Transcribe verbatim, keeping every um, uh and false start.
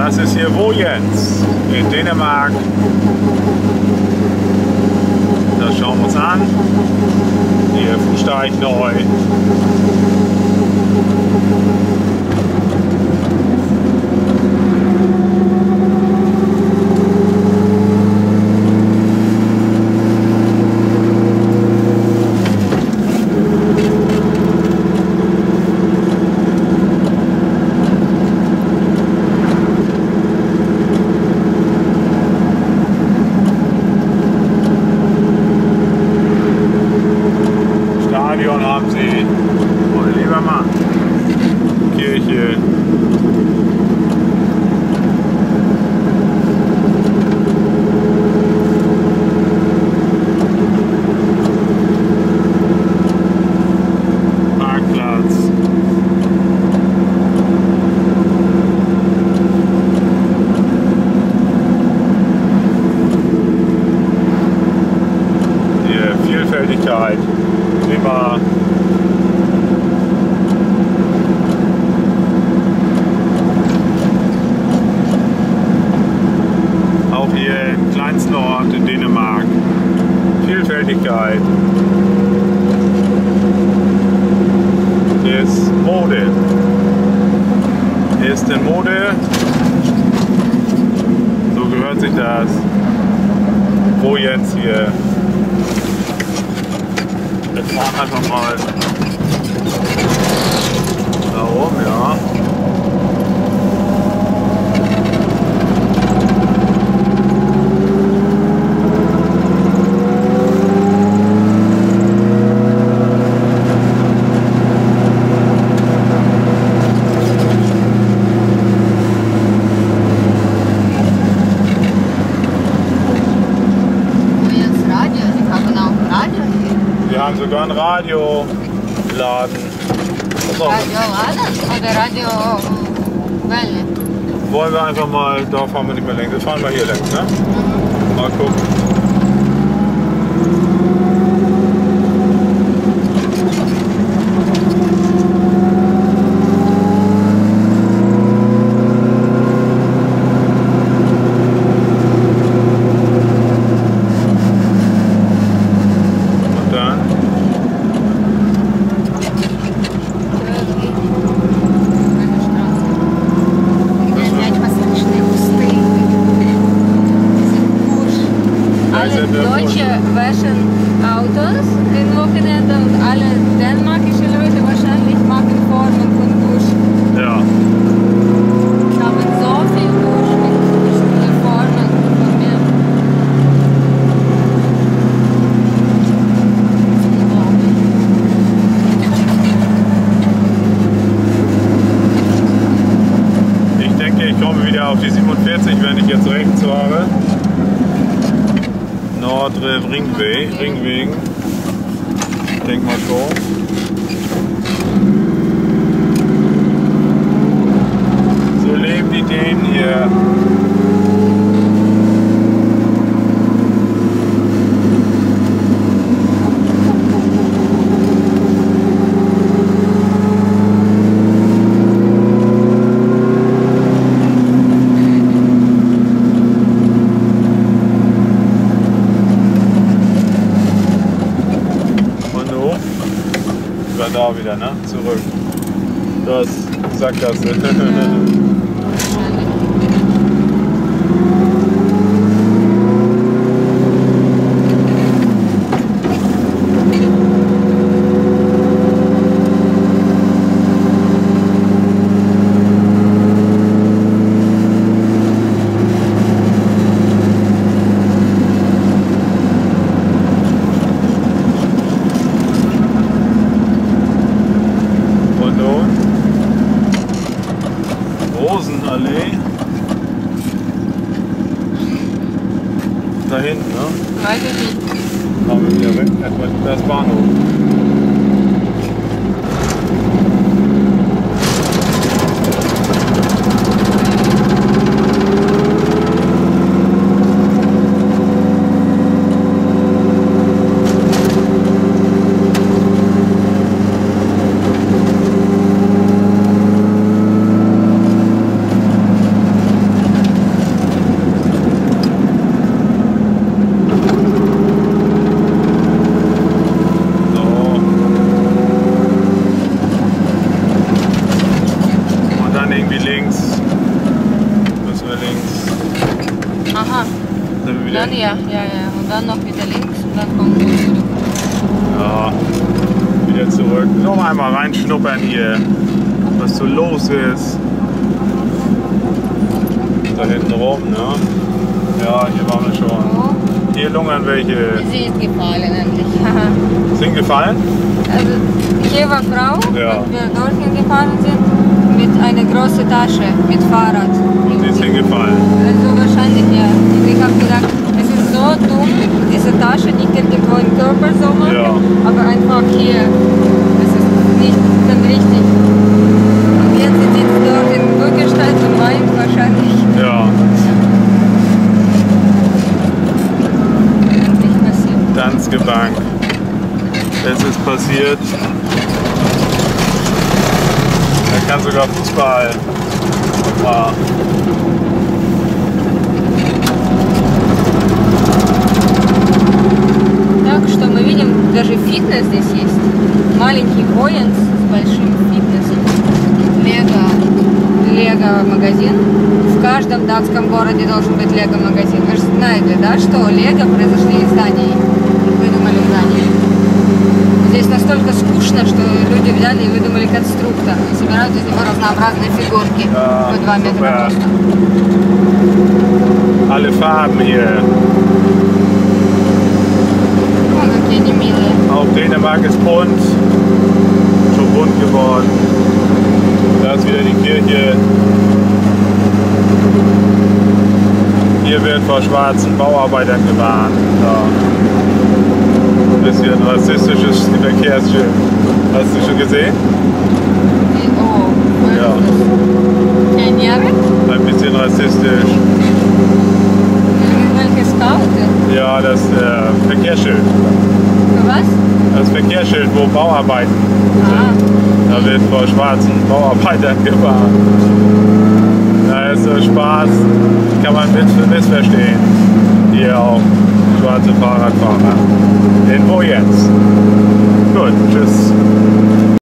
Das ist hier Vojens in Dänemark. Das schauen wir uns an. Hier Fußteich neu. Haben sie, mein lieber Mann, Kirche, Parkplatz, die Vielfältigkeit, immer. Auch hier im kleinsten Ort in Dänemark. Vielfältigkeit. Hier ist Mode. Hier ist in Mode. So gehört sich das. Wo jetzt hier? Wir fahren einfach mal da oben, ja. Wir haben sogar ein Radioladen. Radioladen oder Radiowelle? Wollen wir einfach mal, da fahren wir nicht mehr längs, wir fahren mal hier längs, ne? Mal gucken. Deutsche waschen Autos im Wochenende und alle dänemarkische Leute wahrscheinlich machen Formen von Dusch. Ja. Ich habe so viel Dusch mit den Formen von mir. Ich denke, ich komme wieder auf die siebenundvierzig, wenn ich jetzt rechts fahre. Nordre Ringweg, Ringwegen. Ich denke mal so. So leben die Dänen hier. Da wieder, ne? Zurück. Das Sackgasse. Rosenallee. Da hinten, ne? Weiß ich nicht. Machen wir wieder weg. Erstmal das Bahnhof. irgendwie links. Müssen wir links. Aha. Sind wir wieder. Dann ja, ja, ja. Und dann noch wieder links und dann kommen wir zurück. Ja, wieder zurück. Noch einmal reinschnuppern hier, was so los ist. Da hinten rum, ne? Ja, hier waren wir schon. Oh. Hier lungern welche. Sie ist gefallen endlich. Sind gefallen? Also hier war Frau, Ja. und wir dorthin gefahren sind, mit einer großen Tasche, mit Fahrrad. Und die ist hingefallen. Also wahrscheinlich ja. Und ich habe gedacht, es ist so dumm, diese Tasche nicht irgendwo im Körper so machen, Ja. aber einfach hier. Das ist nicht dann richtig. Und jetzt sitzt sie dort im Bürgersteig und weint wahrscheinlich. Ja, Nicht passiert. Danske Bank. Es ist passiert. Er kann sogar Fußball. Ja. Так что мы видим, даже фитнес здесь есть. Маленький воинс с большим фитнесом. Лего, Лего-магазин. В каждом датском городе должен быть Лего-магазин. Вы же знаете, да, что Лего произошли из Дании. Выдумали в Дании. Здесь настолько скучно, что люди взяли и выдумали конструктор. И собирают из него разнообразные фигурки Ja, по два метра super. роста. Alle Farben hier. Вон какие они милые. Auch Dänemark ist bunt. Schon bunt geworden. Da ist wieder die Kirche. Hier wird vor schwarzen Bauarbeitern gewarnt. Ja. Ein bisschen rassistisches Verkehrsschild. Hast du schon gesehen? И- О, Ja. пионеры. Ein bisschen rassistisch. Irgendwelche Skauты. Ja, das äh, Verkehrsschild. Was? Das Verkehrsschild, wo Bauarbeiten Ah. sind. Da wird vor schwarzen Bauarbeitern gewarnt. Da ist so Spaß, kann man mit missverstehen. Hier auch schwarze Fahrradfahrer. In wo jetzt? Gut, tschüss.